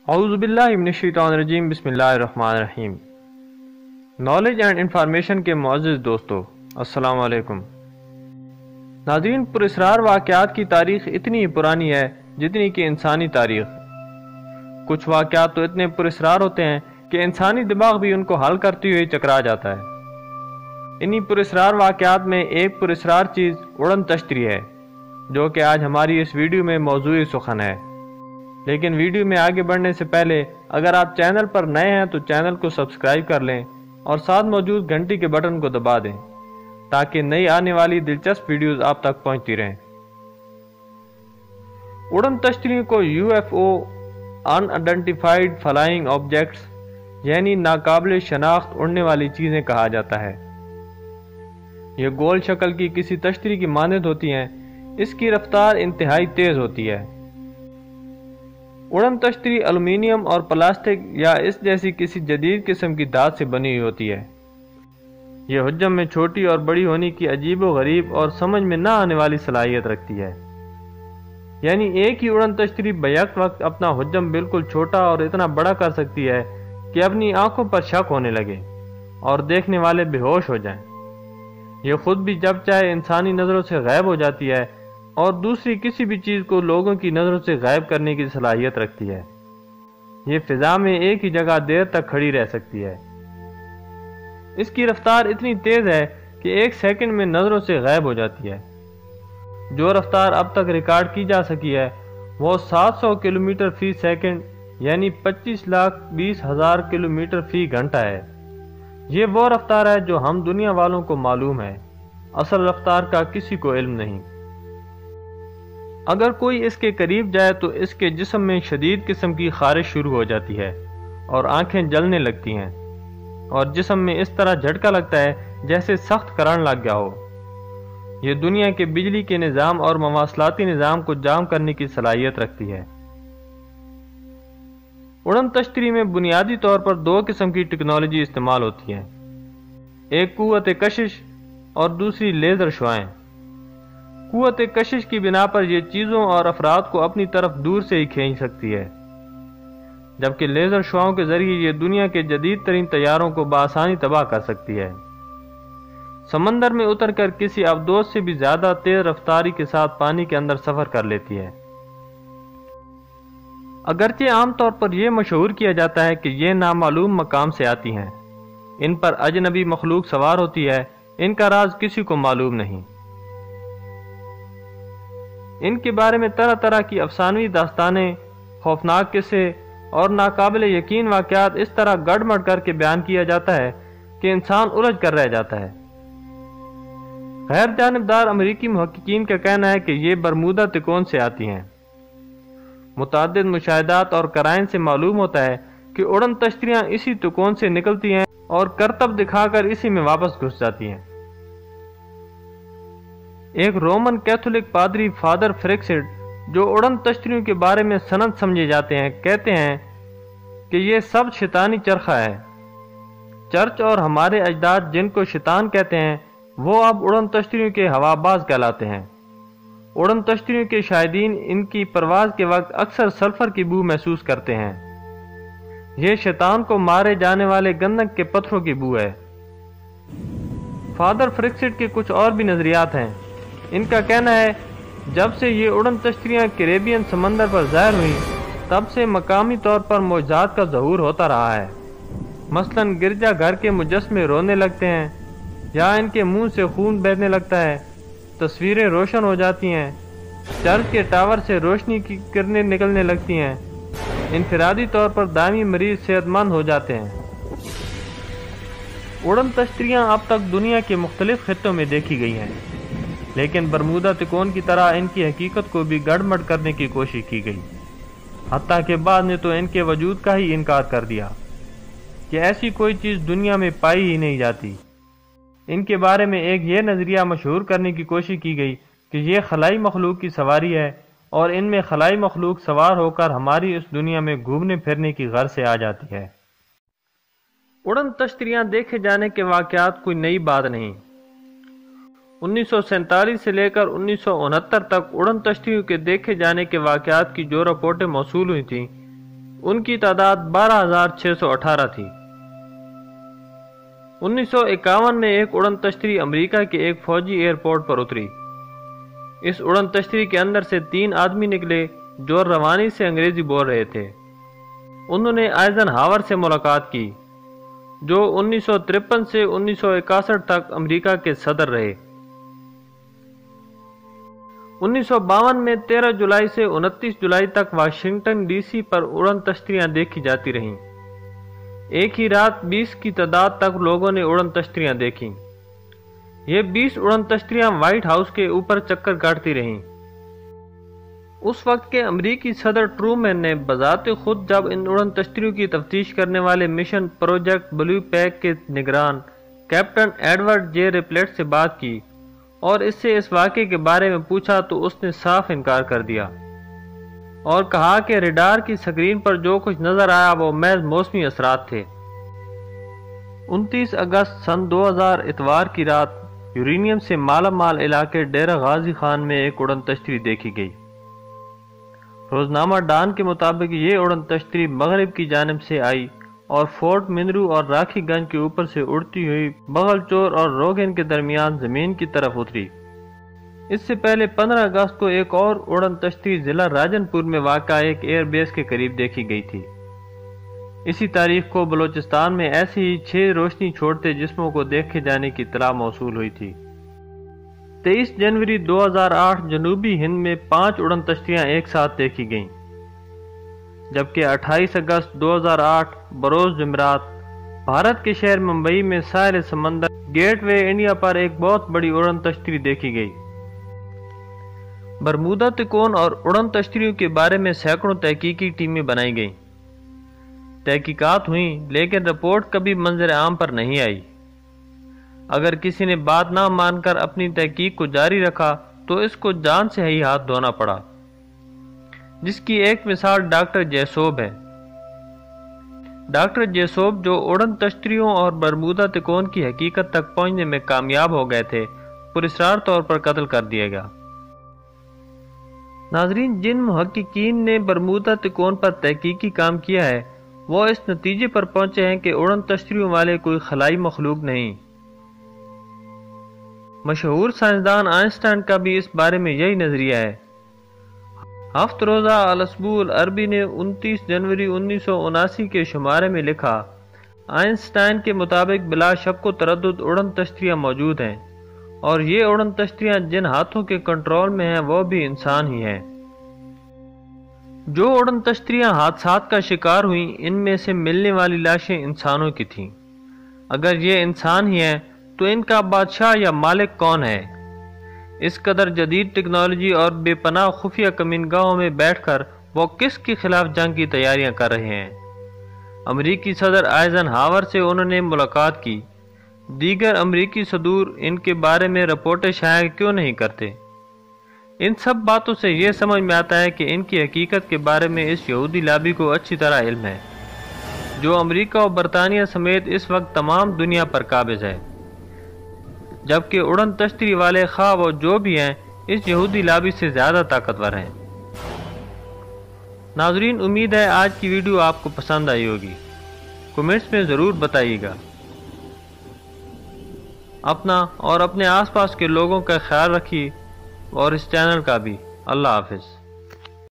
اعوذ باللہ من الشیطان الرجیم، بسم اللہ الرحمن الرحیم۔ نالج اینڈ انفارمیشن کے معزز دوستو، السلام علیکم۔ ناظرین، پراسرار واقعات کی تاریخ اتنی ہی پرانی ہے جتنی کہ انسانی تاریخ۔ کچھ واقعات تو اتنے پراسرار ہوتے ہیں کہ انسانی دماغ بھی ان کو حل کرتے ہوئے چکرا جاتا ہے۔ انہی پراسرار واقعات میں ایک پراسرار چیز اڑن تشتری ہے، جو کہ آج ہماری اس ویڈیو میں موضوع سخن ہے۔ لیکن ویڈیو میں آگے بڑھنے سے پہلے اگر آپ چینل پر نئے ہیں تو چینل کو سبسکرائب کر لیں اور ساتھ موجود گھنٹی کے بٹن کو دبا دیں تاکہ نئی آنے والی دلچسپ ویڈیوز آپ تک پہنچتی رہیں۔ اڑن تشتریوں کو UFO unidentified flying objects یعنی ناقابل شناخت اڑنے والی چیزیں کہا جاتا ہے۔ یہ گول شکل کی کسی تشتری کی مانند ہوتی ہیں۔ اس کی رفتار انتہائی تیز ہوتی ہے۔ اڑن تشتری الومینیم اور پلاسٹک یا اس جیسی کسی جدید قسم کی دھات سے بنی ہوئی ہوتی ہے۔ یہ حجم میں چھوٹی اور بڑی ہونے کی عجیب و غریب اور سمجھ میں نہ آنے والی صلاحیت رکھتی ہے۔ یعنی ایک ہی اڑن تشتری بیک وقت اپنا حجم بالکل چھوٹا اور اتنا بڑا کر سکتی ہے کہ اپنی آنکھوں پر شک ہونے لگے اور دیکھنے والے بے ہوش ہو جائیں۔ یہ خود بھی جب چاہے انسانی نظروں سے غائب ہو جاتی ہے اور دوسری کسی بھی چیز کو لوگوں کی نظروں سے غائب کرنے کی صلاحیت رکھتی ہے۔ یہ فضا میں ایک ہی جگہ دیر تک کھڑی رہ سکتی ہے۔ اس کی رفتار اتنی تیز ہے کہ ایک سیکنڈ میں نظروں سے غائب ہو جاتی ہے۔ جو رفتار اب تک ریکارڈ کی جا سکی ہے وہ 700 کلومیٹر فی سیکنڈ یعنی 25,20,000 کلومیٹر فی گھنٹہ ہے۔ یہ وہ رفتار ہے جو ہم دنیا والوں کو معلوم ہے، اصل رفتار کا کسی کو علم نہیں۔ اگر کوئی اس کے قریب جائے تو اس کے جسم میں شدید قسم کی خارش شروع ہو جاتی ہے اور آنکھیں جلنے لگتی ہیں اور جسم میں اس طرح جھٹکا لگتا ہے جیسے سخت کرنٹ لگ گیا ہو۔ یہ دنیا کے بجلی کے نظام اور مواصلاتی نظام کو جام کرنے کی صلاحیت رکھتی ہے۔ اڑن تشتری میں بنیادی طور پر دو قسم کی ٹیکنالوجی استعمال ہوتی ہے، ایک قوت کشش اور دوسری لیزر شعاعیں۔ قوت کشش کی بنا پر یہ چیزوں اور افراد کو اپنی طرف دور سے ہی کھینچ سکتی ہے، جبکہ لیزر شعاعوں کے ذریعے یہ دنیا کے جدید ترین طیاروں کو بآسانی تباہ کر سکتی ہے۔ سمندر میں اتر کر کسی ابدوز سے بھی زیادہ تیز رفتاری کے ساتھ پانی کے اندر سفر کر لیتی ہے۔ اگرچہ عام طور پر یہ مشہور کیا جاتا ہے کہ یہ نامعلوم مقام سے آتی ہیں، ان پر اجنبی مخلوق سوار ہوتی ہے، ان کا راز کسی کو معلوم نہیں۔ ان کے بارے میں طرح طرح کی افسانوی داستانیں، خوفناک قصے اور ناقابل یقین واقعات اس طرح گڑ مڑ کر کے بیان کیا جاتا ہے کہ انسان الجھ کر رہ جاتا ہے۔ غیر جانبدار امریکی محققین کا کہنا ہے کہ یہ برمودا تکون سے آتی ہیں۔ متعدد مشاہدات اور قرائن سے معلوم ہوتا ہے کہ اڑن تشتریاں اسی تکون سے نکلتی ہیں اور کرتب دکھا کر اسی میں واپس گھس جاتی ہیں۔ ایک رومن کیتھولک پادری فادر فریکسڈ جو اڑن تشتریوں کے بارے میں سند سمجھے جاتے ہیں، کہتے ہیں کہ یہ سب شیطانی چرخہ ہے۔ چرچ اور ہمارے اجداد جن کو شیطان کہتے ہیں وہ اب اڑن تشتریوں کے ہواباز کہلاتے ہیں۔ اڑن تشتریوں کے شاہدین ان کی پرواز کے وقت اکثر سلفر کی بو محسوس کرتے ہیں۔ یہ شیطان کو مارے جانے والے گندک کے پتھروں کی بو ہے۔ فادر فریکسڈ کے کچھ اور بھی نظریات ہیں۔ ان کا کہنا ہے جب سے یہ اڑن تشتریاں کیریبین سمندر پر ظاہر ہوئیں تب سے مقامی طور پر معجزات کا ظہور ہوتا رہا ہے۔ مثلاً گرجا گھر کے مجسمے رونے لگتے ہیں یا ان کے منہ سے خون بہنے لگتا ہے، تصویریں روشن ہو جاتی ہیں، چرچ کے ٹاور سے روشنی کی کرنیں نکلنے لگتی ہیں، انفرادی طور پر دائمی مریض صحت مند ہو جاتے ہیں۔ اڑن تشتریاں اب تک دنیا کے مختلف خطوں میں دیکھی گئی ہیں، لیکن برمودا تکون کی طرح ان کی حقیقت کو بھی گڑ مڑ کرنے کی کوشش کی گئی، حتیٰ کہ بعد نے تو ان کے وجود کا ہی انکار کر دیا کہ ایسی کوئی چیز دنیا میں پائی ہی نہیں جاتی۔ ان کے بارے میں ایک یہ نظریہ مشہور کرنے کی کوشش کی گئی کہ یہ خلائی مخلوق کی سواری ہے اور ان میں خلائی مخلوق سوار ہو کر ہماری اس دنیا میں گھومنے پھرنے کی غرض سے آ جاتی ہے۔ اڑن تشتریاں دیکھے جانے کے واقعات کوئی نئی بات نہیں۔ 1947 سے لے کر 1969 تک اڑن تشتریوں کے دیکھے جانے کے واقعات کی جو رپورٹیں موصول ہوئی تھیں ان کی تعداد 12,618 تھی۔ 1951 میں ایک اڑن تشتری امریکہ کے ایک فوجی ایئرپورٹ پر اتری۔ اس اڑن تشتری کے اندر سے 3 آدمی نکلے جو روانی سے انگریزی بول رہے تھے۔ انہوں نے آئزن ہاور سے ملاقات کی، جو 1953 سے 1961 تک امریکہ کے صدر رہے۔ 1952 میں 13 جولائی سے 29 جولائی تک واشنگٹن ڈی سی پر اڑن تشتریاں دیکھی جاتی رہیں۔ ایک ہی رات 20 کی تعداد تک لوگوں نے اڑن تشتریاں دیکھیں۔ یہ 20 اڑن تشتریاں وائٹ ہاؤس کے اوپر چکر کاٹتی رہیں۔ اس وقت کے امریکی صدر ٹرومین نے بذات خود جب ان اڑن تشتریوں کی تفتیش کرنے والے مشن پروجیکٹ بلیو پیک کے نگران کیپٹن ایڈورڈ جے ریپلیٹ سے بات کی اور اس سے اس واقعے کے بارے میں پوچھا تو اس نے صاف انکار کر دیا اور کہا کہ ریڈار کی سکرین پر جو کچھ نظر آیا وہ محض موسمی اثرات تھے۔ 29 اگست سن 2000 اتوار کی رات یورینیم سے مالا مال علاقے ڈیرہ غازی خان میں ایک اڑن تشتری دیکھی گئی۔ روزنامہ ڈان کے مطابق یہ اڑن تشتری مغرب کی جانب سے آئی اور فورٹ منرو اور راکھی گنج کے اوپر سے اڑتی ہوئی بغل چور اور روگن کے درمیان زمین کی طرف اتری۔ اس سے پہلے 15 اگست کو ایک اور اڑن تشتری ضلع راجن پور میں واقع ایک ایئر بیس کے قریب دیکھی گئی تھی۔ اسی تاریخ کو بلوچستان میں ایسے ہی 6 روشنی چھوڑتے جسموں کو دیکھے جانے کی اطلاع موصول ہوئی تھی۔ 23 جنوری 2008 جنوبی ہند میں 5 اڑن تشتریاں ایک ساتھ دیکھی گئیں، جبکہ 28 اگست 2008 بروز جمعرات بھارت کے شہر ممبئی میں ساحل سمندر گیٹ وے انڈیا پر ایک بہت بڑی اڑن تشتری دیکھی گئی۔ برمودا تکون اور اڑن تشتریوں کے بارے میں سینکڑوں تحقیقی ٹیمیں بنائی گئیں۔ تحقیقات ہوئیں لیکن رپورٹ کبھی منظر عام پر نہیں آئی۔ اگر کسی نے بات نہ مان کر اپنی تحقیق کو جاری رکھا تو اس کو جان سے ہی ہاتھ دھونا پڑا، جس کی ایک مثال ڈاکٹر جیسوب ہے۔ ڈاکٹر جیسوب جو اڑن تشتریوں اور برمودا تکون کی حقیقت تک پہنچنے میں کامیاب ہو گئے تھے، پراسرار طور پر قتل کر دیا گیا۔ ناظرین، جن محققین نے برمودا تکون پر تحقیقی کام کیا ہے وہ اس نتیجے پر پہنچے ہیں کہ اڑن تشتریوں والے کوئی خلائی مخلوق نہیں۔ مشہور سائنسدان آئنسٹائن کا بھی اس بارے میں یہی نظریہ ہے۔ ہفت روزہ الاسبوع العربی نے 29 جنوری 1979 کے شمارے میں لکھا، آئنسٹائن کے مطابق بلا شک و تردد اڑن تشتریاں موجود ہیں، اور یہ اڑن تشتریاں جن ہاتھوں کے کنٹرول میں ہیں وہ بھی انسان ہی ہیں۔ جو اڑن تشتریاں حادثات کا شکار ہوئیں ان میں سے ملنے والی لاشیں انسانوں کی تھیں۔ اگر یہ انسان ہی ہیں تو ان کا بادشاہ یا مالک کون ہے؟ اس قدر جدید ٹیکنالوجی اور بے پناہ خفیہ کمینگاہوں میں بیٹھ کر وہ کس کے خلاف جنگ کی تیاریاں کر رہے ہیں؟ امریکی صدر آئزن ہاور سے انہوں نے ملاقات کی، دیگر امریکی صدور ان کے بارے میں رپورٹیں شائع کیوں نہیں کرتے؟ ان سب باتوں سے یہ سمجھ میں آتا ہے کہ ان کی حقیقت کے بارے میں اس یہودی لابی کو اچھی طرح علم ہے، جو امریکہ اور برطانیہ سمیت اس وقت تمام دنیا پر قابض ہے، جبکہ اڑن تشتری والے خواہ وہ جو بھی ہیں اس یہودی لابی سے زیادہ طاقتور ہیں۔ ناظرین، امید ہے آج کی ویڈیو آپ کو پسند آئی ہوگی۔ کمنٹس میں ضرور بتائیے گا۔ اپنا اور اپنے آس پاس کے لوگوں کا خیال رکھیے اور اس چینل کا بھی۔ اللہ حافظ۔